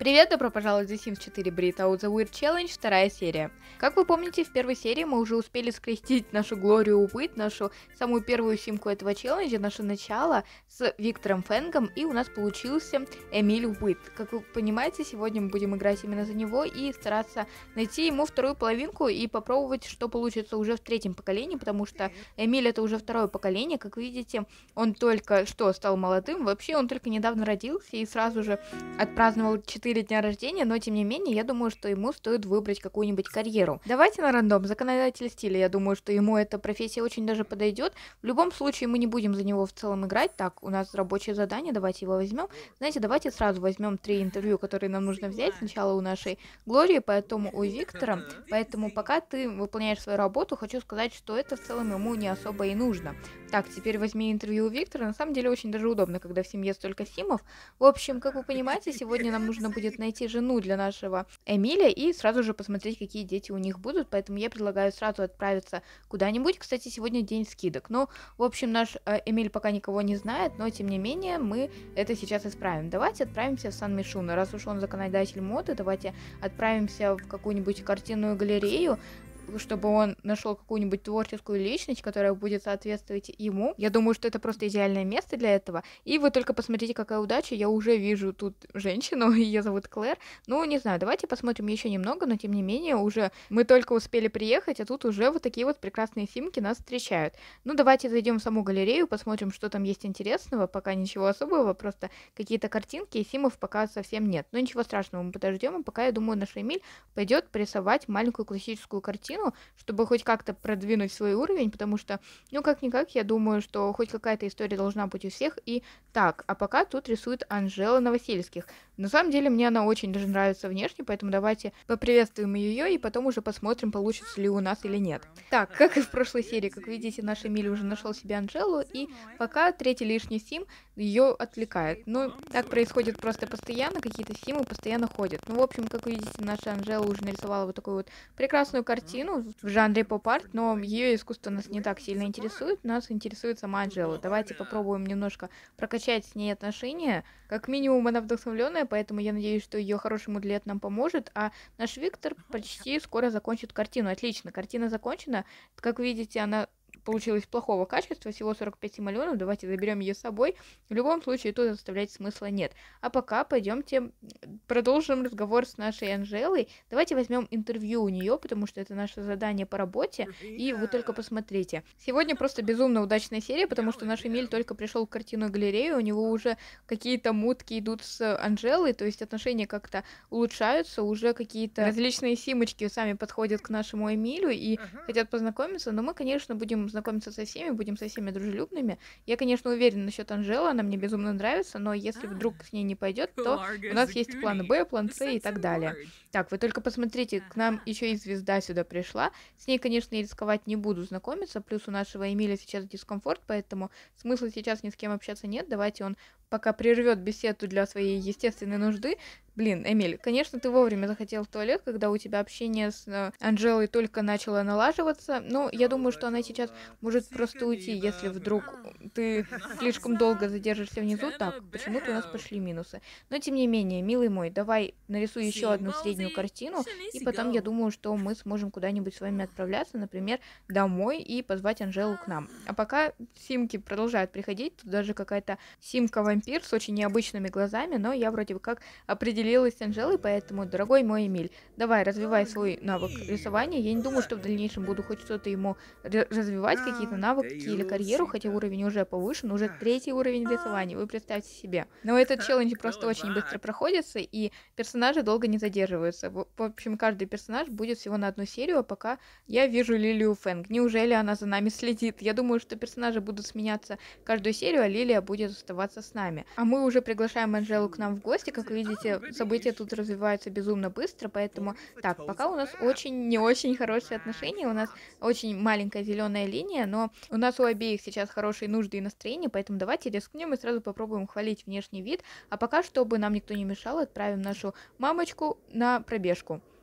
Привет, добро пожаловать в The Sims 4 Breathe Out the Weird Challenge, вторая серия. Как вы помните, в первой серии мы уже успели скрестить нашу Глорию Уит, нашу самую первую симку этого челленджа, наше начало с Виктором Фэнгом, и у нас получился Эмиль Уит. Как вы понимаете, сегодня мы будем играть именно за него и стараться найти ему вторую половинку и попробовать, что получится уже в третьем поколении, потому что Эмиль это уже второе поколение, как видите, он только что стал молодым, вообще он только недавно родился и сразу же отпраздновал 4 дня рождения, но тем не менее, я думаю, что ему стоит выбрать какую-нибудь карьеру. Давайте на рандом. Законодатель стиля, я думаю, что ему эта профессия очень даже подойдет. В любом случае, мы не будем за него в целом играть. Так, у нас рабочее задание, давайте его возьмем. Знаете, давайте сразу возьмем 3 интервью, которые нам нужно взять. Сначала у нашей Глории, потом у Виктора. Поэтому пока ты выполняешь свою работу, хочу сказать, что это в целом ему не особо и нужно. Так, теперь возьми интервью у Виктора. На самом деле очень даже удобно, когда в семье столько симов. В общем, как вы понимаете, сегодня нам нужно будет найти жену для нашего Эмиля и сразу же посмотреть, какие дети у них будут. Поэтому я предлагаю сразу отправиться куда-нибудь. Кстати, сегодня день скидок. Но, в общем, наш Эмиль пока никого не знает, но тем не менее мы это сейчас исправим. Давайте отправимся в Сан-Мишуно. Раз уж он законодатель моды, давайте отправимся в какую-нибудь картинную галерею, чтобы он нашел какую-нибудь творческую личность, которая будет соответствовать ему. Я думаю, что это просто идеальное место для этого. И вы только посмотрите, какая удача. Я уже вижу тут женщину, ее зовут Клэр. Ну, не знаю, давайте посмотрим еще немного, но тем не менее, уже мы только успели приехать, а тут уже вот такие вот прекрасные симки нас встречают. Ну, давайте зайдем в саму галерею, посмотрим, что там есть интересного. Пока ничего особого, просто какие-то картинки, и симов пока совсем нет. Но ничего страшного, мы подождем, и пока, я думаю, наш Эмиль пойдет порисовать маленькую классическую картину, чтобы хоть как-то продвинуть свой уровень, потому что, ну, как-никак, я думаю, что хоть какая-то история должна быть у всех. И так, а пока тут рисует Анжела Новосельских. На самом деле, мне она очень даже нравится внешне, поэтому давайте поприветствуем ее и потом уже посмотрим, получится ли у нас или нет. Так, как и в прошлой серии, как видите, наш Эмиль уже нашел себе Анжелу, и пока третий лишний сим ее отвлекает. Ну, так происходит просто постоянно, какие-то симы постоянно ходят. Ну, в общем, как видите, наша Анжела уже нарисовала вот такую вот прекрасную картину в жанре поп-арт, но ее искусство нас не так сильно интересует, нас интересует сама Анжела. Давайте попробуем немножко прокачать с ней отношения. Как минимум она вдохновленная, поэтому я надеюсь, что ее хороший мудлет нам поможет, а наш Виктор почти скоро закончит картину. Отлично, картина закончена. Как видите, она получилось плохого качества, всего 45 симоленов, давайте заберем ее с собой. В любом случае, тут оставлять смысла нет. А пока пойдемте продолжим разговор с нашей Анжелой. Давайте возьмем интервью у нее, потому что это наше задание по работе, и вы только посмотрите. Сегодня просто безумно удачная серия, потому что наш Эмиль только пришел в картинную галерею, у него уже какие-то мутки идут с Анжелой, то есть отношения как-то улучшаются, уже какие-то различные симочки сами подходят к нашему Эмилю и хотят познакомиться, но мы, конечно, будем знакомиться со всеми, будем со всеми дружелюбными. Я, конечно, уверена насчет Анжелы, она мне безумно нравится, но если вдруг с ней не пойдет, то у нас есть план Б, план С и так далее. Так, вы только посмотрите, к нам еще и звезда сюда пришла. С ней, конечно, я рисковать не буду знакомиться, плюс у нашего Эмиля сейчас дискомфорт, поэтому смысла сейчас ни с кем общаться нет. Давайте он пока прервет беседу для своей естественной нужды. Блин, Эмиль, конечно, ты вовремя захотел в туалет, когда у тебя общение с Анжелой только начало налаживаться, но я думаю, что она сейчас может просто уйти, если вдруг ты слишком долго задержишься внизу. Так, почему-то у нас пошли минусы. Но, тем не менее, милый мой, давай нарисуй еще одну среднюю картину, и потом я думаю, что мы сможем куда-нибудь с вами отправляться, например, домой и позвать Анжелу к нам. А пока симки продолжают приходить, тут даже какая-то симка-вампир с очень необычными глазами, но я вроде как определилась с Анжелой, поэтому, дорогой мой Эмиль, давай, развивай свой навык рисования. Я не думаю, что в дальнейшем буду хоть что-то ему развивать, какие-то навыки или карьеру, хотя уровень уже повышен, уже 3-й уровень рисования, вы представьте себе. Но этот челлендж просто очень быстро проходится, и персонажи долго не задерживаются. В общем, каждый персонаж будет всего на одну серию, а пока я вижу Лилию Фэнг. Неужели она за нами следит? Я думаю, что персонажи будут сменяться каждую серию, а Лилия будет оставаться с нами. А мы уже приглашаем Анжелу к нам в гости, как видите, события тут развиваются безумно быстро, поэтому так, пока у нас очень не очень хорошие отношения, у нас очень маленькая зеленая линия, но у нас у обеих сейчас хорошие нужды и настроение, поэтому давайте рискнем и сразу попробуем хвалить внешний вид, а пока, чтобы нам никто не мешал, отправим нашу мамочку на пробежку.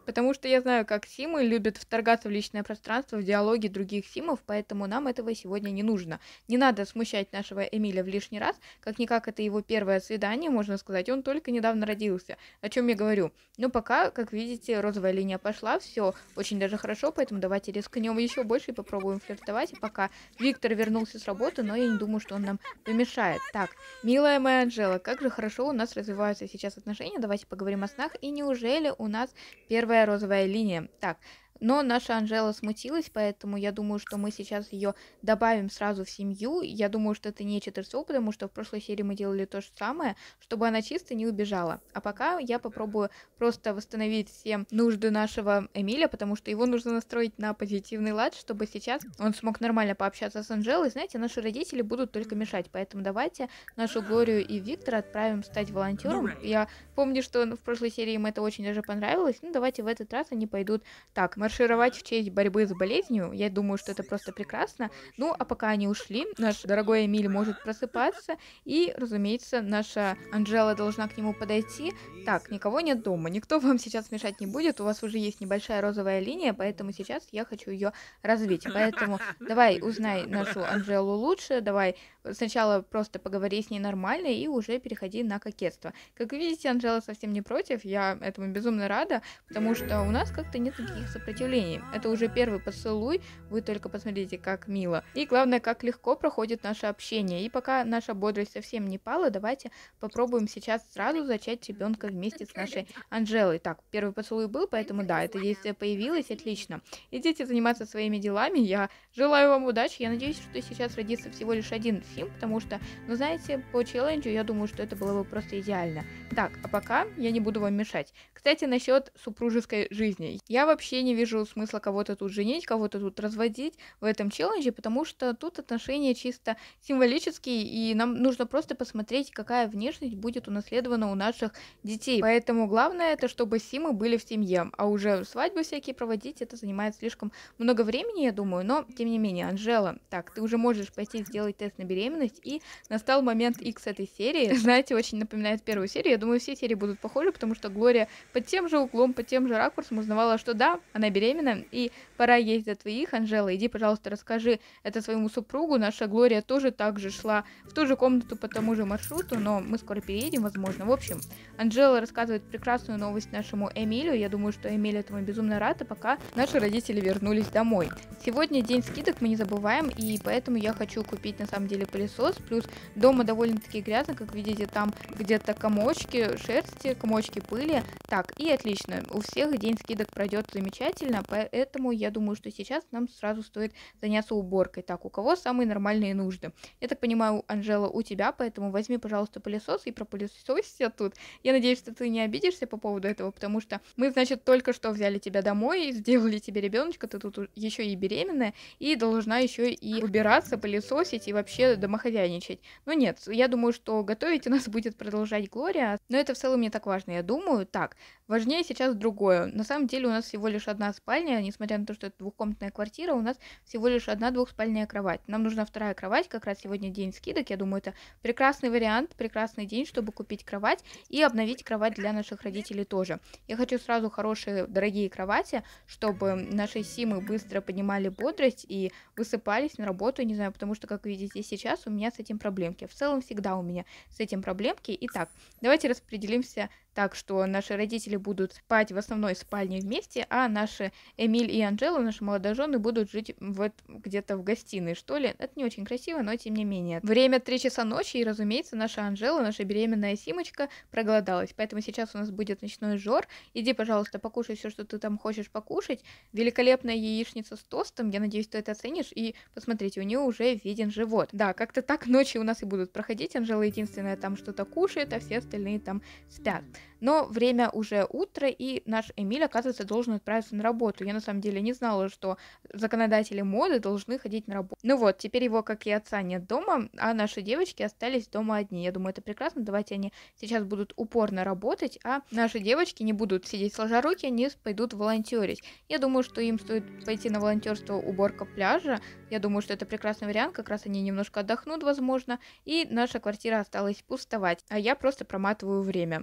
Потому что я знаю, как симы любят вторгаться в личное пространство, в диалоги других симов, поэтому нам этого сегодня не нужно. Не надо смущать нашего Эмиля в лишний раз, как-никак это его первое свидание, можно сказать, он только недавно родился, о чем я говорю. Но пока, как видите, розовая линия пошла, все очень даже хорошо, поэтому давайте рискнем еще больше и попробуем флиртовать. И пока Виктор вернулся с работы, но я не думаю, что он нам помешает. Так, милая моя Анжела, как же хорошо у нас развиваются сейчас отношения, давайте поговорим о снах, и неужели у нас первая розовая линия? Так, но наша Анжела смутилась, поэтому я думаю, что мы сейчас ее добавим сразу в семью. Я думаю, что это не читерство, потому что в прошлой серии мы делали то же самое, чтобы она чисто не убежала. А пока я попробую просто восстановить все нужды нашего Эмиля, потому что его нужно настроить на позитивный лад, чтобы сейчас он смог нормально пообщаться с Анжелой. Знаете, наши родители будут только мешать, поэтому давайте нашу Глорию и Виктора отправим стать волонтером. Я помню, что в прошлой серии им это очень даже понравилось. Ну, давайте в этот раз они пойдут так, маршировать в честь борьбы с болезнью. Я думаю, что это просто прекрасно. Ну, а пока они ушли, наш дорогой Эмиль может просыпаться, и, разумеется, наша Анжела должна к нему подойти. Так, никого нет дома, никто вам сейчас мешать не будет, у вас уже есть небольшая розовая линия, поэтому сейчас я хочу ее развить. Поэтому давай узнай нашу Анжелу лучше, давай сначала просто поговори с ней нормально и уже переходи на кокетство. Как видите, Анжела совсем не против, я этому безумно рада, потому что у нас как-то нет никаких сопротивлений. Это уже первый поцелуй, вы только посмотрите, как мило. И главное, как легко проходит наше общение. И пока наша бодрость совсем не пала, давайте попробуем сейчас сразу зачать ребенка вместе с нашей Анжелой. Так, первый поцелуй был, поэтому да, это действие появилось, отлично. Идите заниматься своими делами, я желаю вам удачи, я надеюсь, что сейчас родится всего лишь один сим, потому что, ну знаете, по челленджу я думаю, что это было бы просто идеально. Так, а пока я не буду вам мешать. Кстати, насчет супружеской жизни. Я вообще не вижу смысла кого-то тут женить, кого-то тут разводить в этом челлендже, потому что тут отношения чисто символические, и нам нужно просто посмотреть, какая внешность будет унаследована у наших детей. Поэтому главное это, чтобы симы были в семье, а уже свадьбы всякие проводить, это занимает слишком много времени, я думаю, но тем не менее, Анжела, так, ты уже можешь пойти сделать тест на беременность, и настал момент X этой серии. Знаете, очень напоминает первую серию, я думаю, все серии будут похожи, потому что Глория под тем же углом, под тем же ракурсом узнавала, что да, она беременна, и пора есть за твоих. Анжела, иди, пожалуйста, расскажи это своему супругу. Наша Глория тоже так же шла в ту же комнату по тому же маршруту, но мы скоро переедем, возможно. В общем, Анжела рассказывает прекрасную новость нашему Эмилю. Я думаю, что Эмиль этому безумно рад, и пока наши родители вернулись домой. Сегодня день скидок, мы не забываем, и поэтому я хочу купить на самом деле пылесос. Плюс дома довольно-таки грязно, как видите, там где-то комочки шерсти, комочки пыли. Так, и отлично, у всех день скидок пройдет замечательно, поэтому я думаю, что сейчас нам сразу стоит заняться уборкой. Так, у кого самые нормальные нужды? Я так понимаю, Анжела, у тебя, поэтому возьми, пожалуйста, пылесос и пропылесосься тут. Я надеюсь, что ты не обидишься по поводу этого, потому что мы, значит, только что взяли тебя домой, сделали тебе ребеночка, ты тут еще и беременная, и должна еще и убираться, пылесосить и вообще домохозяйничать. Но нет, я думаю, что готовить у нас будет продолжать Глория, но это в целом не так важно, я думаю. Так, важнее сейчас другое. На самом деле у нас всего лишь одна спальня, несмотря на то, что это двухкомнатная квартира, у нас всего лишь одна двухспальная кровать. Нам нужна вторая кровать, как раз сегодня день скидок, я думаю, это прекрасный вариант, прекрасный день, чтобы купить кровать и обновить кровать для наших родителей тоже. Я хочу сразу хорошие, дорогие кровати, чтобы наши симы быстро поднимали бодрость и высыпались на работу, не знаю, потому что, как видите, сейчас у меня с этим проблемки. В целом всегда у меня с этим проблемки. Итак, давайте распределимся так, что наши родители будут спать в основной спальне вместе, а наши Эмиль и Анжела, наши молодожены, будут жить где-то в гостиной, что ли. Это не очень красиво, но тем не менее. Время 3 часа ночи, и, разумеется, наша Анжела, наша беременная Симочка, проголодалась. Поэтому сейчас у нас будет ночной жор. Иди, пожалуйста, покушай все, что ты там хочешь покушать. Великолепная яичница с тостом. Я надеюсь, ты это оценишь. И посмотрите, у нее уже виден живот. Да, как-то так ночи у нас и будут проходить. Анжела единственная там что-то кушает, а все остальные там спят. Но время уже утро, и наш Эмиль, оказывается, должен отправиться на работу. Я на самом деле не знала, что законодатели моды должны ходить на работу. Ну вот, теперь его, как и отца, нет дома, а наши девочки остались дома одни. Я думаю, это прекрасно. Давайте они сейчас будут упорно работать, а наши девочки не будут сидеть сложа руки, они пойдут волонтерить. Я думаю, что им стоит пойти на волонтерство уборка пляжа. Я думаю, что это прекрасный вариант, как раз они немножко отдохнут, возможно, и наша квартира осталась пустовать, а я просто проматываю время. Ну, вот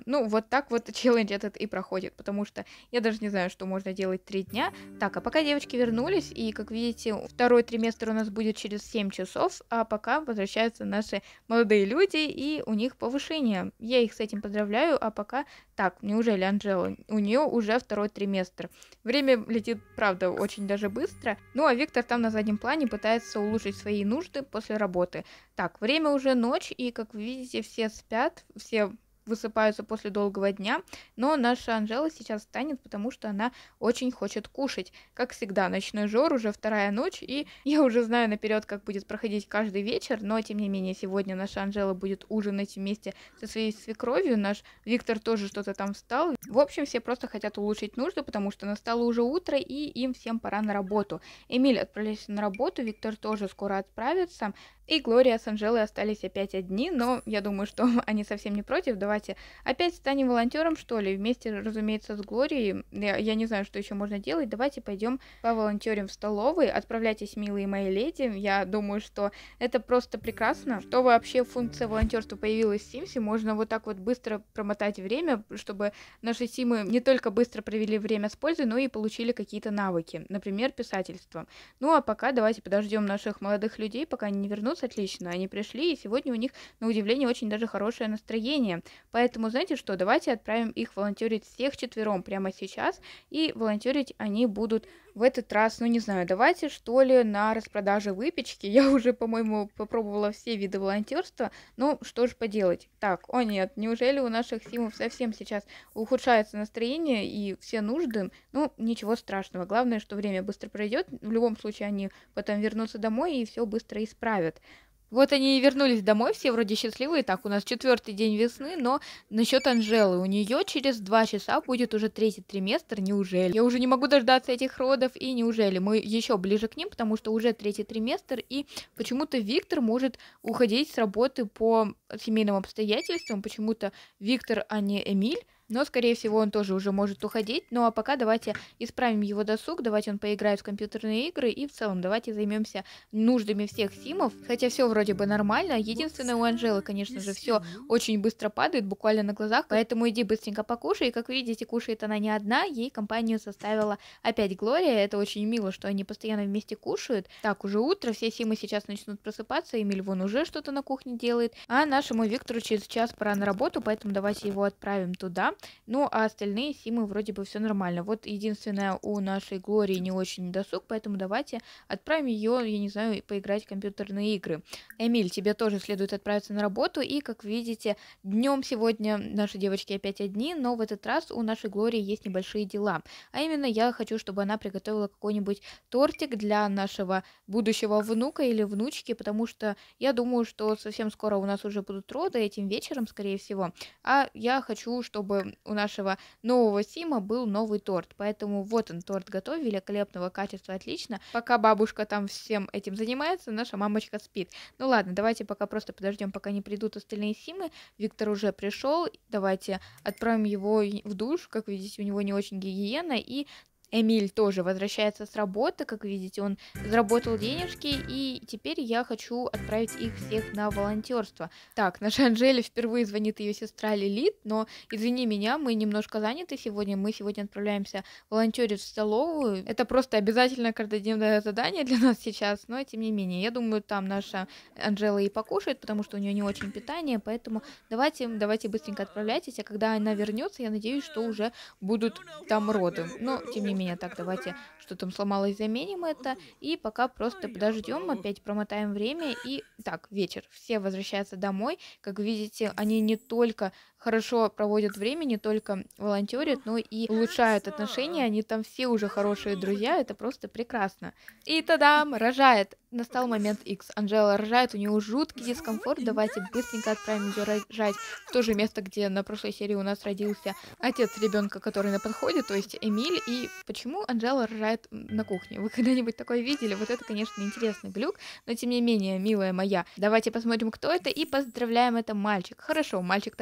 вот так вот челлендж этот и проходит, потому что я даже не знаю, что можно делать 3 дня. Так, а пока девочки вернулись, и, как видите, второй триместр у нас будет через 7 часов, а пока возвращаются наши молодые люди, и у них повышение. Я их с этим поздравляю, а пока... Так, неужели Анжела? У нее уже второй триместр. Время летит, правда, очень даже быстро. Ну, а Виктор там на заднем плане пытается улучшить свои нужды после работы. Так, время уже ночь, и, как вы видите, все спят, все высыпаются после долгого дня, но наша Анжела сейчас встанет, потому что она очень хочет кушать. Как всегда, ночной жор, уже вторая ночь, и я уже знаю наперед, как будет проходить каждый вечер, но тем не менее сегодня наша Анжела будет ужинать вместе со своей свекровью, наш Виктор тоже что-то там встал. В общем, все просто хотят улучшить нужды, потому что настало уже утро, и им всем пора на работу. Эмиль отправляется на работу, Виктор тоже скоро отправится, и Глория с Анжелой остались опять одни, но я думаю, что они совсем не против. Давайте опять станем волонтером, что ли, вместе, разумеется, с Глорией. Я не знаю, что еще можно делать. Давайте пойдем поволонтерим в столовой. Отправляйтесь, милые мои леди. Я думаю, что это просто прекрасно. Что вообще функция волонтерства появилась в Симсе. Можно вот так вот быстро промотать время, чтобы наши Симы не только быстро провели время с пользой, но и получили какие-то навыки. Например, писательство. Ну а пока давайте подождем наших молодых людей, пока они не вернутся. Отлично, они пришли, и сегодня у них, на удивление, очень даже хорошее настроение. Поэтому, знаете что, давайте отправим их волонтерить всех четвером прямо сейчас, и волонтерить они будут в этот раз, ну не знаю, давайте что ли на распродаже выпечки. Я уже, по-моему, попробовала все виды волонтерства, но что же поделать. Так, о нет, неужели у наших симов совсем сейчас ухудшается настроение и все нужды? Ну, ничего страшного, главное, что время быстро пройдет, в любом случае они потом вернутся домой и все быстро исправят. Вот они и вернулись домой, все вроде счастливые. Так, у нас 4-й день весны, но насчет Анжелы. У нее через 2 часа будет уже 3-й триместр, неужели? Я уже не могу дождаться этих родов, и неужели? Мы еще ближе к ним, потому что уже 3-й триместр, и почему-то Виктор может уходить с работы по семейным обстоятельствам, почему-то Виктор, а не Эмиль. Но, скорее всего, он тоже уже может уходить. Ну а пока давайте исправим его досуг, давайте он поиграет в компьютерные игры, и в целом давайте займемся нуждами всех симов. Хотя все вроде бы нормально. Единственное, у Анжелы, конечно же, все очень быстро падает, буквально на глазах. Поэтому иди быстренько покушай. И, как видите, кушает она не одна, ей компанию составила опять Глория. Это очень мило, что они постоянно вместе кушают. Так, уже утро, все симы сейчас начнут просыпаться. Эмиль вон уже что-то на кухне делает. А нашему Виктору через час пора на работу, поэтому давайте его отправим туда. Ну, а остальные симы вроде бы все нормально. Вот единственное, у нашей Глории не очень досуг, поэтому давайте отправим ее, я не знаю, поиграть в компьютерные игры. Эмиль, тебе тоже следует отправиться на работу, и, как видите, днем сегодня наши девочки опять одни, но в этот раз у нашей Глории есть небольшие дела. А именно, я хочу, чтобы она приготовила какой-нибудь тортик для нашего будущего внука или внучки, потому что я думаю, что совсем скоро у нас уже будут роды, этим вечером, скорее всего, а я хочу, чтобы у нашего нового сима был новый торт. Поэтому вот он, торт готов, великолепного качества, отлично. Пока бабушка там всем этим занимается, наша мамочка спит. Ну ладно, давайте пока просто подождем, пока не придут остальные симы. Виктор уже пришел, давайте отправим его в душ. Как видите, у него не очень гигиена, и Эмиль тоже возвращается с работы, как видите, он заработал денежки, и теперь я хочу отправить их всех на волонтерство. Так, наша Анжеле впервые звонит ее сестра Лилит, но извини меня, мы немножко заняты сегодня, мы сегодня отправляемся волонтерить в столовую. Это просто обязательно каждодневное задание для нас сейчас, но тем не менее, я думаю, там наша Анжела и покушает, потому что у нее не очень питание, поэтому давайте быстренько отправляйтесь, а когда она вернется, я надеюсь, что уже будут там роды. Но тем не менее, так, давайте, что там сломалось, заменим это, и пока просто подождем, опять промотаем время, и так, вечер, все возвращаются домой, как видите, они не только хорошо проводят время, не только волонтерят, но и улучшают отношения, они там все уже хорошие друзья, это просто прекрасно. И тадам, рожает, настал момент X, Анжела рожает, у нее жуткий дискомфорт, давайте быстренько отправим ее рожать в то же место, где на прошлой серии у нас родился отец ребенка, который на подходе, то есть Эмиль. И почему Анжела рожает на кухне? Вы когда-нибудь такое видели? Вот это, конечно, интересный глюк, но тем не менее, милая моя, давайте посмотрим, кто это, и поздравляем, это мальчик. Хорошо, мальчик так мальчик,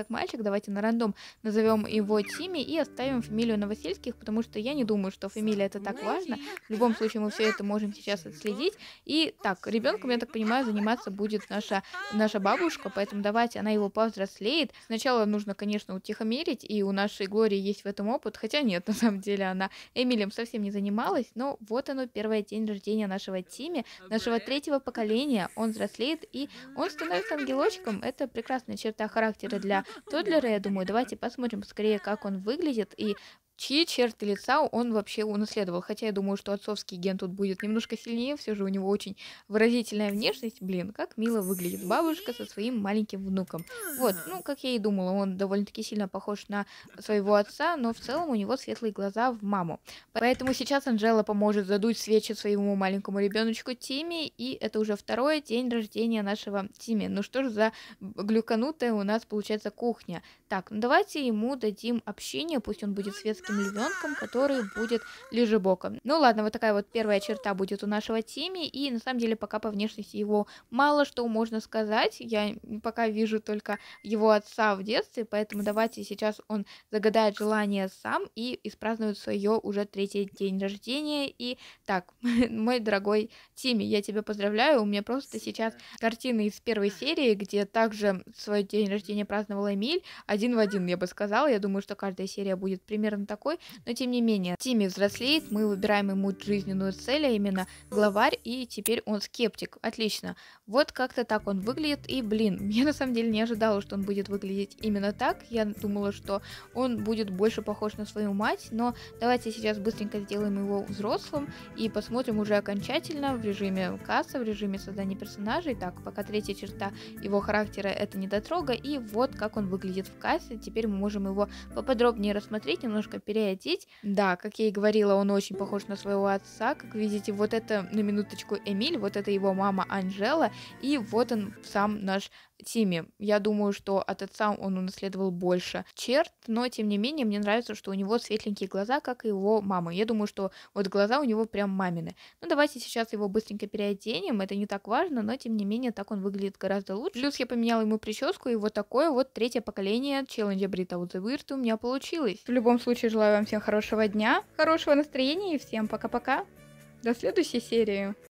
давайте на рандом назовем его Тимми и оставим фамилию Новосельских, потому что я не думаю, что фамилия это так важно. В любом случае мы все это можем сейчас отследить. И так, ребенком, я так понимаю, заниматься будет наша бабушка, поэтому давайте она его повзрослеет. Сначала нужно, конечно, утихомирить, и у нашей Глории есть в этом опыт, хотя нет, на самом деле она Эмилем совсем не занималась, но вот оно, первый день рождения нашего Тимми, нашего третьего поколения. Он взрослеет, и он становится ангелочком. Это прекрасная черта характера для Тодлера, я думаю. Давайте посмотрим скорее, как он выглядит и чьи черты лица он вообще унаследовал. Хотя я думаю, что отцовский ген тут будет немножко сильнее, все же у него очень выразительная внешность. Блин, как мило выглядит бабушка со своим маленьким внуком. Вот, ну, как я и думала, он довольно-таки сильно похож на своего отца, но в целом у него светлые глаза в маму. Поэтому сейчас Анжела поможет задуть свечи своему маленькому ребеночку Тимми, и это уже второй день рождения нашего Тимми. Ну что ж за глюканутая у нас получается кухня. Так, ну давайте ему дадим общение, пусть он будет светским львенком, который будет лежебоком. Ну ладно, вот такая вот первая черта будет у нашего Тимми, и на самом деле пока по внешности его мало что можно сказать. Я пока вижу только его отца в детстве, поэтому давайте сейчас он загадает желание сам и испразднует свое уже третий день рождения. И так, мой дорогой Тимми, я тебя поздравляю, у меня просто сейчас картины из первой серии, где также свой день рождения праздновал Эмиль, один в один, я бы сказала. Я думаю, что каждая серия будет примерно такой, но тем не менее, Тимми взрослеет, мы выбираем ему жизненную цель, а именно главарь, и теперь он скептик. Отлично. Вот как-то так он выглядит, и, блин, я на самом деле не ожидала, что он будет выглядеть именно так. Я думала, что он будет больше похож на свою мать, но давайте сейчас быстренько сделаем его взрослым и посмотрим уже окончательно в режиме касса, в режиме создания персонажей. Так, пока третья черта его характера — это недотрога, и вот как он выглядит в кассе. Теперь мы можем его поподробнее рассмотреть, немножко переодеть. Да, как я и говорила, он очень похож на своего отца. Как видите, вот это, на минуточку, Эмиль, вот это его мама Анжела, и вот он сам наш Тимми. Я думаю, что от отца он унаследовал больше черт, но тем не менее мне нравится, что у него светленькие глаза, как и его мамы. Я думаю, что вот глаза у него прям мамины. Ну давайте сейчас его быстренько переоденем, это не так важно, но тем не менее так он выглядит гораздо лучше. Плюс я поменяла ему прическу, и вот такое вот третье поколение челленджа Brit Out the Weird у меня получилось. В любом случае желаю вам всем хорошего дня, хорошего настроения и всем пока-пока. До следующей серии.